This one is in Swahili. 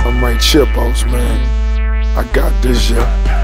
I'm right, Chipos, man. I got this, yeah.